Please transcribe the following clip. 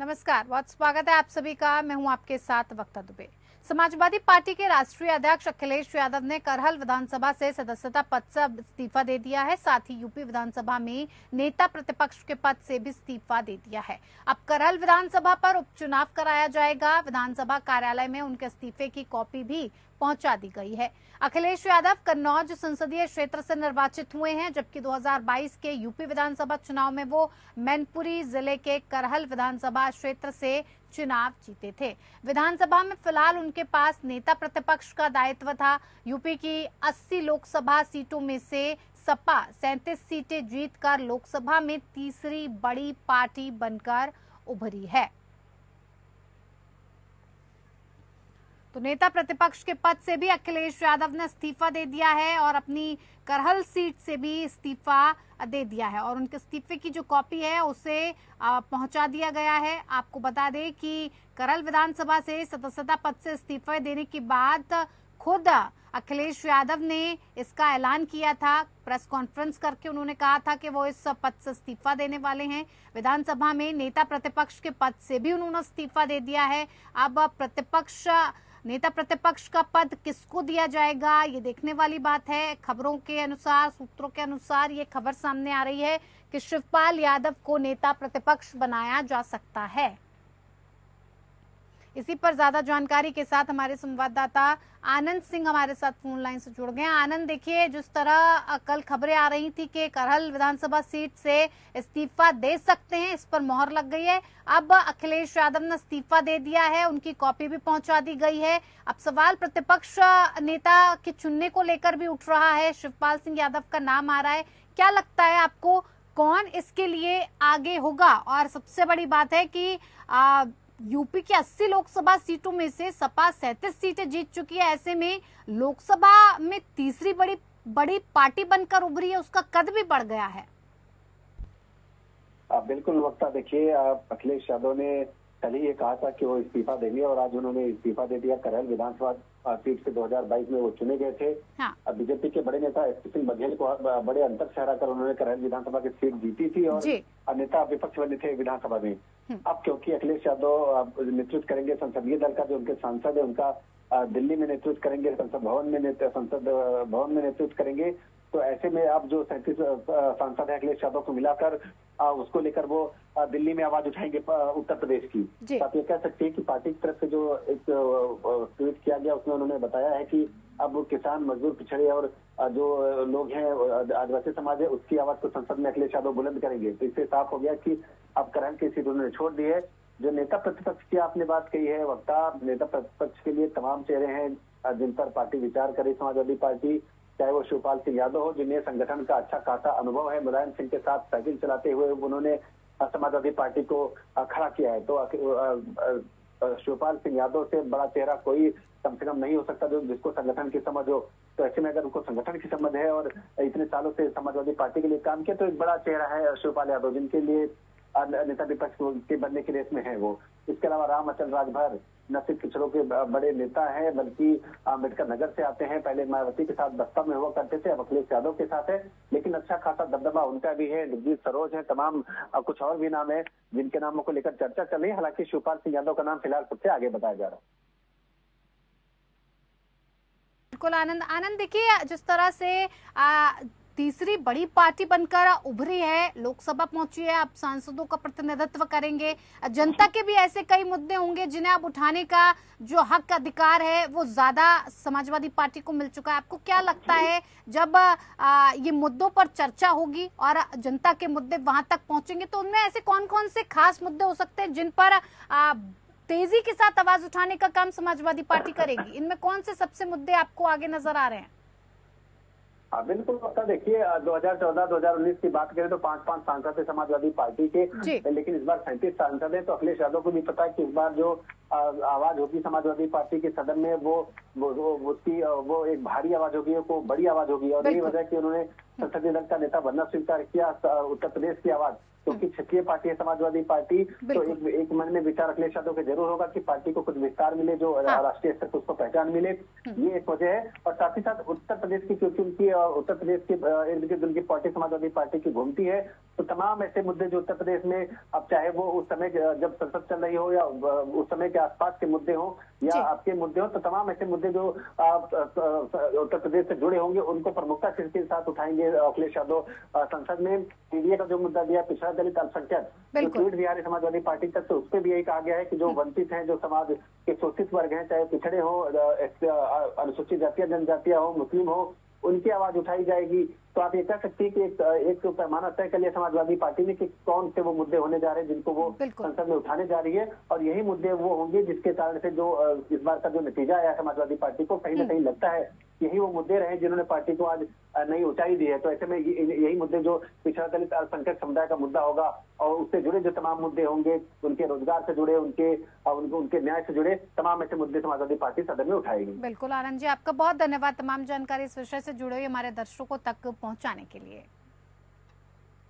नमस्कार, बहुत स्वागत है आप सभी का। मैं हूं आपके साथ वक्ता दुबे। समाजवादी पार्टी के राष्ट्रीय अध्यक्ष अखिलेश यादव ने करहल विधानसभा से सदस्यता पद से इस्तीफा दे दिया है। साथ ही यूपी विधानसभा में नेता प्रतिपक्ष के पद से भी इस्तीफा दे दिया है। अब करहल विधानसभा पर उपचुनाव कराया जाएगा। विधानसभा कार्यालय में उनके इस्तीफे की कॉपी भी पहुंचा दी गई है। अखिलेश यादव कन्नौज संसदीय क्षेत्र से निर्वाचित हुए हैं, जबकि 2022 के यूपी विधानसभा चुनाव में वो मैनपुरी जिले के करहल विधानसभा क्षेत्र से चुनाव जीते थे। विधानसभा में फिलहाल उनके पास नेता प्रतिपक्ष का दायित्व था। यूपी की 80 लोकसभा सीटों में से सपा 37 सीटें जीतकर लोकसभा में तीसरी बड़ी पार्टी बनकर उभरी है। तो नेता प्रतिपक्ष के पद से भी अखिलेश यादव ने इस्तीफा दे दिया है और अपनी करहल सीट से भी इस्तीफा दे दिया है और उनके इस्तीफे की जो कॉपी है उसे पहुंचा दिया गया है। आपको बता दें कि करहल विधानसभा से सदस्यता पद से इस्तीफा देने के बाद खुद अखिलेश यादव ने इसका ऐलान किया था। प्रेस कॉन्फ्रेंस करके उन्होंने कहा था कि वो इस पद से इस्तीफा देने वाले हैं। विधानसभा में नेता प्रतिपक्ष के पद से भी उन्होंने इस्तीफा दे दिया है। अब नेता प्रतिपक्ष का पद किसको दिया जाएगा, ये देखने वाली बात है। खबरों के अनुसार, सूत्रों के अनुसार ये खबर सामने आ रही है कि शिवपाल यादव को नेता प्रतिपक्ष बनाया जा सकता है। इसी पर ज्यादा जानकारी के साथ हमारे संवाददाता आनंद सिंह हमारे साथ फोन लाइन से जुड़ गए हैं। आनंद, देखिए, जिस तरह कल खबरें आ रही थी कि करहल विधानसभा सीट से इस्तीफा दे सकते हैं, इस पर मोहर लग गई है। अब अखिलेश यादव ने इस्तीफा दे दिया है, उनकी कॉपी भी पहुंचा दी गई है। अब सवाल प्रतिपक्ष नेता के चुनने को लेकर भी उठ रहा है। शिवपाल सिंह यादव का नाम आ रहा है। क्या लगता है आपको, कौन इसके लिए आगे होगा? और सबसे बड़ी बात है कि यूपी की 80 लोकसभा सीटों में से सपा 37 सीटें जीत चुकी है। ऐसे में लोकसभा में तीसरी बड़ी पार्टी बनकर उभरी है, उसका कद भी बढ़ गया है। बिल्कुल वक्ता, देखिए, अखिलेश यादव ने कल ही ये कहा था कि वो इस्तीफा देंगे और आज उन्होंने इस्तीफा दे दिया। करहल विधानसभा सीट से 2022 में वो चुने गए थे। हाँ। बीजेपी के बड़े नेता एसपी सिंह बघेल को बड़े अंतर से हराकर उन्होंने करहल विधानसभा की सीट जीती थी और नेता विपक्ष बने थे विधानसभा में। अब क्योंकि अखिलेश यादव नेतृत्व करेंगे संसदीय दल का, जो उनके सांसद है उनका दिल्ली में नेतृत्व करेंगे, संसद भवन में नेतृत्व करेंगे, तो ऐसे में अब जो 37 सांसद है अखिलेश यादव को मिलाकर उसको लेकर वो दिल्ली में आवाज उठाएंगे उत्तर प्रदेश की। आप ये कह सकते हैं कि पार्टी की तरफ से जो एक ट्वीट किया गया उसमें उन्होंने बताया है कि अब किसान, मजदूर, पिछड़े और जो लोग हैं आदिवासी समाज है उसकी आवाज को संसद में अखिलेश यादव बुलंद करेंगे। तो इससे साफ हो गया कि अब करहल की सीट उन्होंने छोड़ दी है। जो नेता प्रतिपक्ष की आपने बात कही है वक्ता, नेता प्रतिपक्ष के लिए तमाम चेहरे हैं जिन पर पार्टी विचार करे। समाजवादी पार्टी, चाहे वो शिवपाल सिंह यादव हो, जिन्हें संगठन का अच्छा खासा अनुभव है, मुलायम सिंह के साथ साइकिल चलाते हुए उन्होंने समाजवादी पार्टी को खड़ा किया है। तो शिवपाल सिंह यादव से बड़ा चेहरा कोई कम से कम नहीं हो सकता जो जिसको संगठन की समझ हो। तो ऐसे में अगर उनको संगठन की समझ है और इतने सालों से समाजवादी पार्टी के लिए काम किया, तो एक बड़ा चेहरा है शिवपाल यादव, जिनके लिए नेता विपक्ष के बनने की रेस में है वो। इसके अलावा राम अचल राजभर न सिर्फ पिछड़ों के बड़े नेता हैं बल्कि अम्बेडकर नगर से आते हैं। पहले मायावती के साथ बसपा में हुआ करते थे, अब अखिलेश यादव के साथ है, लेकिन अच्छा खासा दबदबा उनका भी है। जगदीश सरोज है, तमाम कुछ और भी नाम है जिनके नामों को लेकर चर्चा चल रही है। हालांकि शिवपाल सिंह यादव का नाम फिलहाल सबसे आगे बताया जा रहा है। बिल्कुल आनंद, देखिए, जिस तरह से तीसरी बड़ी पार्टी बनकर उभरी है, लोकसभा पहुंची है, अब सांसदों का प्रतिनिधित्व करेंगे। जनता के भी ऐसे कई मुद्दे होंगे जिन्हें अब उठाने का जो हक अधिकार है वो ज्यादा समाजवादी पार्टी को मिल चुका है। आपको क्या लगता है, जब ये मुद्दों पर चर्चा होगी और जनता के मुद्दे वहां तक पहुंचेंगे, तो उनमें ऐसे कौन कौन से खास मुद्दे हो सकते हैं जिन पर तेजी के साथ आवाज उठाने का काम समाजवादी पार्टी करेगी? इनमें कौन से सबसे मुद्दे आपको आगे नजर आ रहे हैं? बिल्कुल पक्का, देखिए, 2014-2019 की बात करें तो 5 सांसद थे समाजवादी पार्टी के, लेकिन इस बार 37 सांसद है। तो अखिलेश यादव को भी पता है कि इस बार जो आवाज होगी समाजवादी पार्टी के सदन में वो एक भारी आवाज होगी, वो बड़ी आवाज होगी। और यही वजह कि उन्होंने संसदीय दल का नेता बनना स्वीकार किया। उत्तर प्रदेश की आवाज क्योंकि क्षेत्रीय पार्टी है समाजवादी पार्टी, तो एक मन में विचार अखिलेश यादव के जरूर होगा कि पार्टी को कुछ विस्तार मिले, जो राष्ट्रीय स्तर पर उसको पहचान मिले, ये एक वजह है। और साथ ही साथ उत्तर प्रदेश की, क्योंकि उनकी उत्तर प्रदेश के इर्द गिर्द उनकी पार्टी समाजवादी पार्टी की घूमती है, तो तमाम ऐसे मुद्दे जो उत्तर प्रदेश में, अब चाहे वो उस समय जब संसद चल रही हो या उस समय के आसपास के मुद्दे हो या आपके मुद्दे हो, तो तमाम ऐसे मुद्दे जो उत्तर प्रदेश से जुड़े होंगे उनको प्रमुखता के साथ उठाएंगे अखिलेश यादव। संसद में मीडिया का जो मुद्दा दिया, पिछड़ा दलित अल्पसंख्यक, जो ट्वीट बिहारी समाजवादी पार्टी तक, तो उस पर भी यही कहा गया है कि जो वंचित हैं, जो समाज के शोषित वर्ग हैं, चाहे पिछड़े हो, अनुसूचित जातियां जनजातियां हो, मुस्लिम हो, उनकी आवाज उठाई जाएगी। तो आप ये कह सकते हैं कि एक पैमाना तय कर लिया समाजवादी पार्टी ने कि कौन से वो मुद्दे होने जा रहे हैं जिनको वो संसद में उठाने जा रही है, और यही मुद्दे वो होंगे जिसके कारण से जो इस बार का जो नतीजा आया समाजवादी पार्टी को, कहीं ना कहीं लगता है यही वो मुद्दे रहे जिन्होंने पार्टी को आज नई ऊंचाई दी है। तो ऐसे में यही मुद्दे, जो पिछड़ा दलित अल्पसंख्यक समुदाय का मुद्दा होगा और उससे जुड़े जो तमाम मुद्दे होंगे, उनके रोजगार से जुड़े, उनके न्याय से जुड़े तमाम ऐसे मुद्दे समाजवादी पार्टी सदन में उठाएगी। बिल्कुल आनंद जी, आपका बहुत धन्यवाद तमाम जानकारी इस विषय से जुड़े हुए हमारे दर्शकों तक पहुंचाने के लिए।